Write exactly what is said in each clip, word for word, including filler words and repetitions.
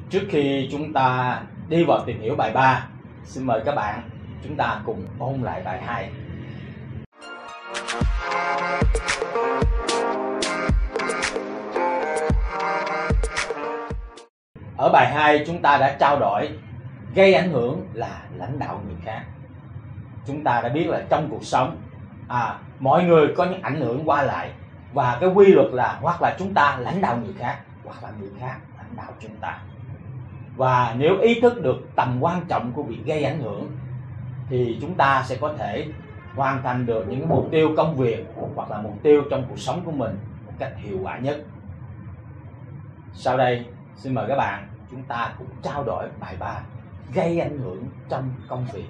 Trước khi chúng ta đi vào tìm hiểu bài ba, xin mời các bạn chúng ta cùng ôn lại bài hai. Ở bài hai chúng ta đã trao đổi gây ảnh hưởng là lãnh đạo người khác. Chúng ta đã biết là trong cuộc sống à, mọi người có những ảnh hưởng qua lại, và cái quy luật là hoặc là chúng ta lãnh đạo người khác hoặc là người khác lãnh đạo chúng ta. Và nếu ý thức được tầm quan trọng của việc gây ảnh hưởng thì chúng ta sẽ có thể hoàn thành được những mục tiêu công việc hoặc là mục tiêu trong cuộc sống của mình một cách hiệu quả nhất. Sau đây xin mời các bạn chúng ta cùng trao đổi bài ba, gây ảnh hưởng trong công việc.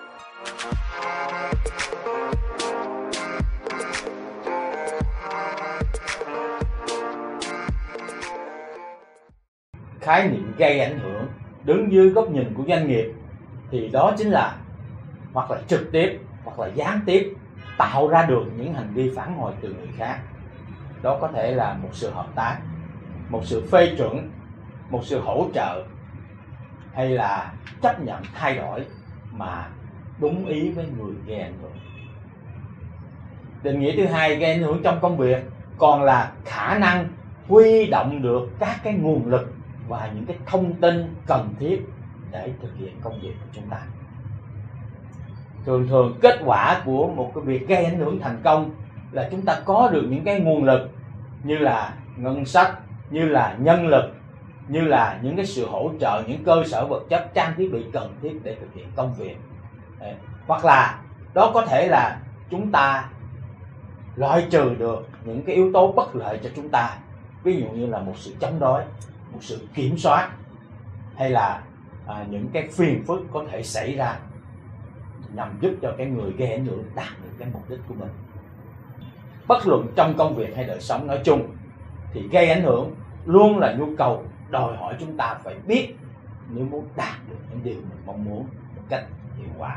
Khái niệm gây ảnh hưởng đứng dưới góc nhìn của doanh nghiệp thì đó chính là hoặc là trực tiếp hoặc là gián tiếp tạo ra được những hành vi phản hồi từ người khác. Đó có thể là một sự hợp tác, một sự phê chuẩn, một sự hỗ trợ, hay là chấp nhận thay đổi mà đúng ý với người gây ảnh hưởng. Định nghĩa thứ hai, gây ảnh hưởng trong công việc còn là khả năng huy động được các cái nguồn lực và những cái thông tin cần thiết để thực hiện công việc của chúng ta. Thường thường kết quả của một cái việc gây ảnh hưởng thành công là chúng ta có được những cái nguồn lực như là ngân sách, như là nhân lực, như là những cái sự hỗ trợ, những cơ sở vật chất, trang thiết bị cần thiết để thực hiện công việc. Đấy. Hoặc là đó có thể là chúng ta loại trừ được những cái yếu tố bất lợi cho chúng ta, ví dụ như là một sự chống đối, một sự kiểm soát, hay là à, những cái phiền phức có thể xảy ra nhằm giúp cho cái người gây ảnh hưởng đạt được cái mục đích của mình. Bất luận trong công việc hay đời sống nói chung thì gây ảnh hưởng luôn là nhu cầu đòi hỏi chúng ta phải biết nếu muốn đạt được những điều mình mong muốn một cách hiệu quả.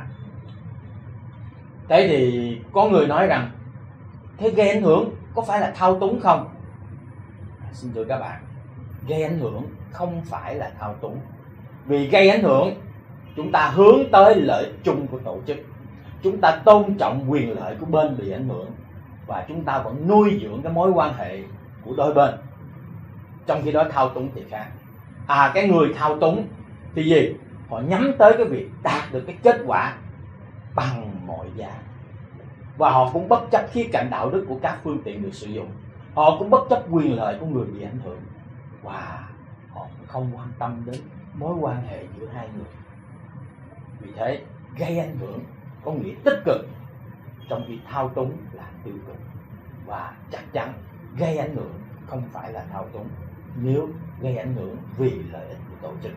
Thế thì có người nói rằng thế gây ảnh hưởng có phải là thao túng không? Xin thưa các bạn, gây ảnh hưởng không phải là thao túng. Vì gây ảnh hưởng chúng ta hướng tới lợi ích chung của tổ chức, chúng ta tôn trọng quyền lợi của bên bị ảnh hưởng, và chúng ta vẫn nuôi dưỡng cái mối quan hệ của đôi bên. Trong khi đó thao túng thì khác. À cái người thao túng thì gì? Họ nhắm tới cái việc đạt được cái kết quả bằng mọi giá, và họ cũng bất chấp khía cạnh đạo đức của các phương tiện được sử dụng. Họ cũng bất chấp quyền lợi của người bị ảnh hưởng, và họ cũng không quan tâm đến mối quan hệ giữa hai người. Vì thế gây ảnh hưởng có nghĩa tích cực, trong khi thao túng là tiêu cực. Và chắc chắn gây ảnh hưởng không phải là thao túng nếu gây ảnh hưởng vì lợi ích của tổ chức.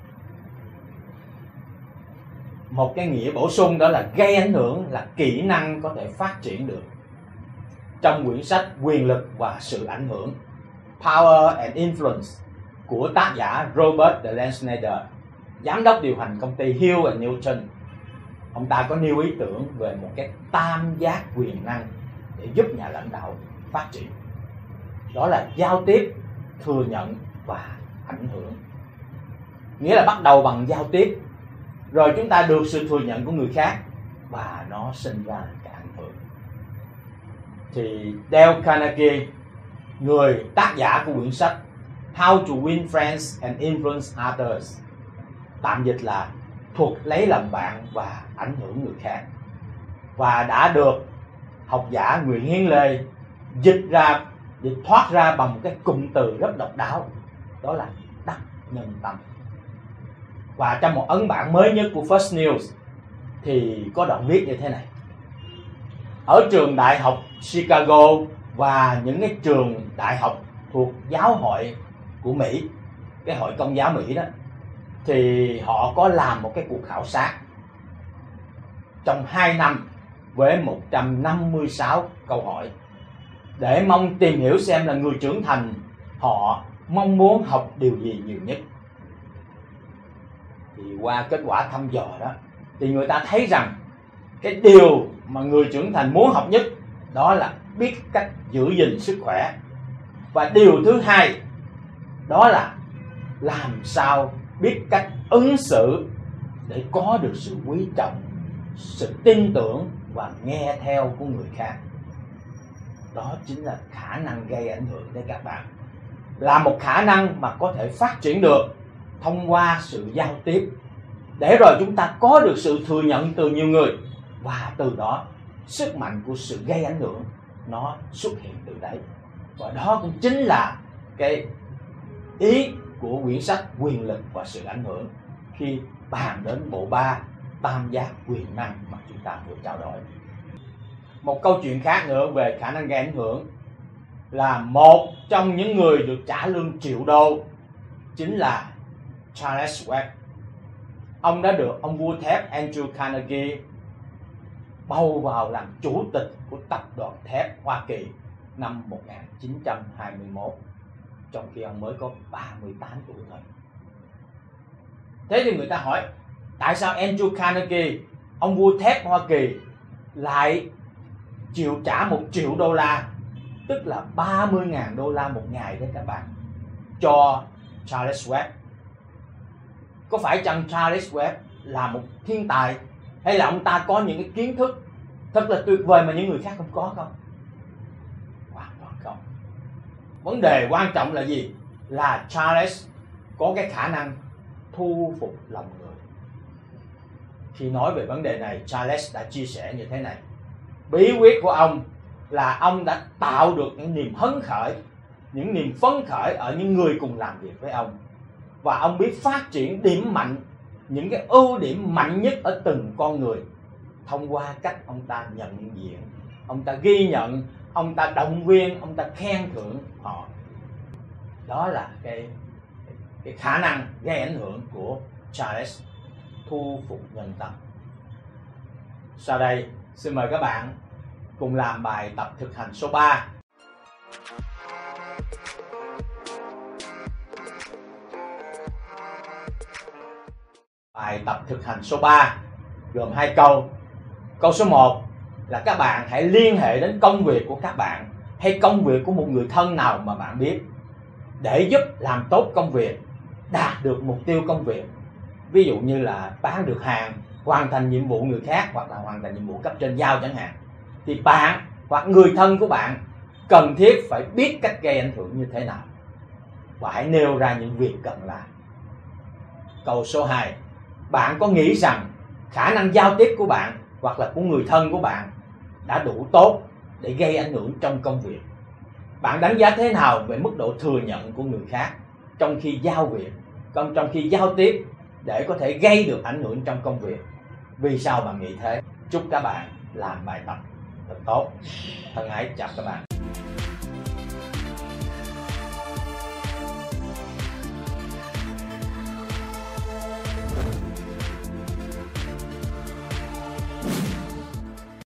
Một cái nghĩa bổ sung đó là gây ảnh hưởng là kỹ năng có thể phát triển được. Trong quyển sách Quyền lực và sự ảnh hưởng, Power and Influence của tác giả Robert de Lansneder, giám đốc điều hành công ty Hill and Newton, ông ta có nêu ý tưởng về một cái tam giác quyền năng để giúp nhà lãnh đạo phát triển. Đó là giao tiếp, thừa nhận và ảnh hưởng. Nghĩa là bắt đầu bằng giao tiếp, rồi chúng ta được sự thừa nhận của người khác, và nó sinh ra cái ảnh hưởng. Thì Dale Carnegie, người tác giả của quyển sách How to Win Friends and Influence Others, tạm dịch là thuật lấy làm bạn và ảnh hưởng người khác, và đã được học giả Nguyễn Hiến Lê dịch ra, dịch thoát ra bằng một cái cụm từ rất độc đáo, đó là đắc nhân tâm. Và trong một ấn bản mới nhất của First News thì có đoạn viết như thế này: ở trường đại học Chicago và những cái trường đại học thuộc giáo hội của Mỹ, cái hội công giáo Mỹ đó, thì họ có làm một cái cuộc khảo sát trong hai năm với một trăm năm mươi sáu câu hỏi để mong tìm hiểu xem là người trưởng thành họ mong muốn học điều gì nhiều nhất. Thì qua kết quả thăm dò đó thì người ta thấy rằng cái điều mà người trưởng thành muốn học nhất đó là biết cách giữ gìn sức khỏe, và điều thứ hai đó là làm sao biết cách ứng xử để có được sự quý trọng, sự tin tưởng và nghe theo của người khác. Đó chính là khả năng gây ảnh hưởng đến các bạn. Là một khả năng mà có thể phát triển được thông qua sự giao tiếp, để rồi chúng ta có được sự thừa nhận từ nhiều người, và từ đó sức mạnh của sự gây ảnh hưởng nó xuất hiện từ đấy. Và đó cũng chính là cái ý của quyển sách Quyền lực và sự ảnh hưởng khi bàn đến bộ ba tam giác quyền năng mà chúng ta vừa trao đổi. Một câu chuyện khác nữa về khả năng gây ảnh hưởng là một trong những người được trả lương triệu đô chính là Charles Schwab. Ông đã được ông vua thép Andrew Carnegie bầu vào làm chủ tịch của tập đoàn thép Hoa Kỳ năm một nghìn chín trăm hai mươi mốt, trong khi ông mới có ba mươi tám tuổi thôi. Thế thì người ta hỏi, tại sao Andrew Carnegie, ông vua thép Hoa Kỳ, lại chịu trả một triệu đô la, tức là ba mươi nghìn đô la một ngày đấy các bạn, cho Charles Schwab? Có phải chăng Charles Schwab là một thiên tài, hay là ông ta có những cái kiến thức thật là tuyệt vời mà những người khác không có không? Hoàn toàn không. Vấn đề quan trọng là gì? Là Charles có cái khả năng thu phục lòng người. Khi nói về vấn đề này, Charles đã chia sẻ như thế này. Bí quyết của ông là ông đã tạo được những niềm hấn khởi, những niềm phấn khởi ở những người cùng làm việc với ông. Và ông biết phát triển điểm mạnh, những cái ưu điểm mạnh nhất ở từng con người, thông qua cách ông ta nhận diện, ông ta ghi nhận, ông ta động viên, ông ta khen thưởng họ. Đó là cái, cái khả năng gây ảnh hưởng của Charles, thu phục nhân tâm. Sau đây, xin mời các bạn cùng làm bài tập thực hành số ba. Bài tập thực hành số ba gồm hai câu. Câu số một là các bạn hãy liên hệ đến công việc của các bạn hay công việc của một người thân nào mà bạn biết để giúp làm tốt công việc, đạt được mục tiêu công việc. Ví dụ như là bán được hàng, hoàn thành nhiệm vụ người khác, hoặc là hoàn thành nhiệm vụ cấp trên giao chẳng hạn. Thì bạn hoặc người thân của bạn cần thiết phải biết cách gây ảnh hưởng như thế nào, và hãy nêu ra những việc cần làm. Câu số hai, bạn có nghĩ rằng khả năng giao tiếp của bạn hoặc là của người thân của bạn đã đủ tốt để gây ảnh hưởng trong công việc? Bạn đánh giá thế nào về mức độ thừa nhận của người khác trong khi giao việc, còn trong khi giao tiếp, để có thể gây được ảnh hưởng trong công việc? Vì sao bạn nghĩ thế? Chúc các bạn làm bài tập thật tốt. Thân ái chào các bạn.